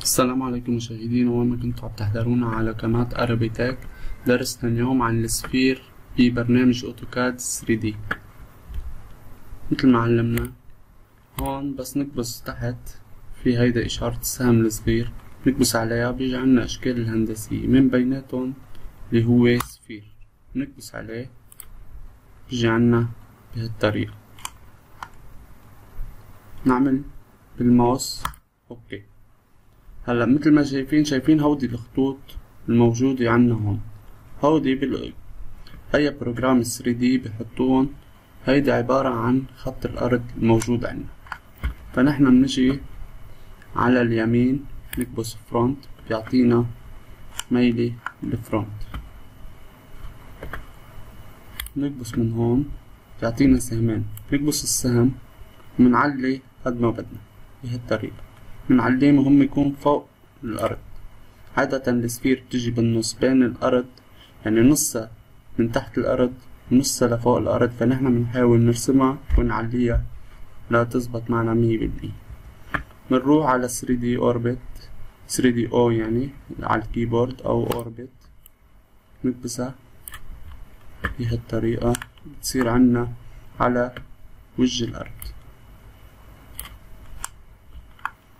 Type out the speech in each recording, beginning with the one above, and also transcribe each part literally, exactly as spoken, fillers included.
السلام عليكم مشاهدينا، وين ما كنتوا عم تحضرونا على قناة عربي تك. درسنا اليوم عن السفير ببرنامج اوتوكاد ثري دي. مثل ما علمنا هون، بس نكبس تحت في هيدا إشارة السهم الصغير، نكبس عليها بيجي عنا أشكال الهندسية، من بيناتهم اللي هو سفير، نكبس عليه بيجي عنا بهالطريقة. نعمل بالماوس اوكي. هلا مثل ما شايفين شايفين هودي الخطوط الموجودة عنا هون، هودي بال اي بروجرام ثري دي بحطوهم. هيدي عبارة عن خط الارض الموجود عنا. فنحن بنجي على اليمين نكبس فرونت، بيعطينا ميلي الفرونت. نكبس من هون بيعطينا سهمين، نكبس السهم ومنعلي قد ما بدنا بهالطريقة. منعليه مهم يكون فوق الأرض. عادة السفير بتجي بالنص بين الأرض، يعني نصها من تحت الأرض ونصها لفوق الأرض، فنحن بنحاول نرسمها ونعليها لا تزبط معنا مية بالمية. بنروح على ثري دي أوربت، ثري دي أو يعني على الكيبورد أو أوربت، نكبسها بهالطريقة بتصير عنا على وجه الأرض.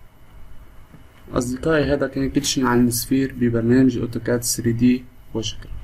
أصدقائي، هذا كان كل شي عن السفير ببرنامج أوتوكاد ثري دي، وشكرا.